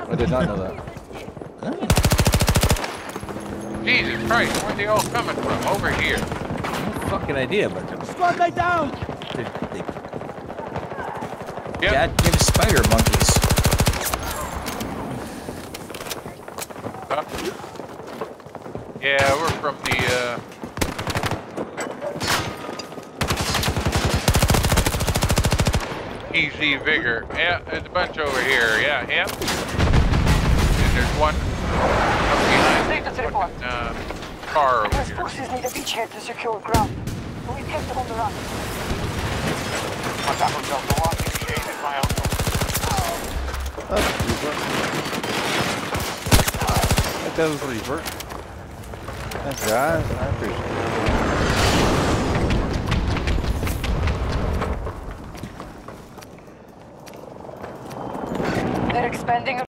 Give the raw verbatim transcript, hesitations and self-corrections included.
I did not know that. Jesus Christ, where are they all coming from? Over here. No fucking idea, but Squad mate down! they, they Yep. God give spider monkeys. Uh, yeah, we're from the, uh... Easy Vigor. Yeah, there's a bunch over here. Yeah, yeah. And there's one up behind the fucking, uh, car over Those here. forces need a beachhead to secure ground, but we've kept them on the run. What's happened to the walking machine in my house? That's super. That does revert. Thanks guys, I appreciate it. They're expanding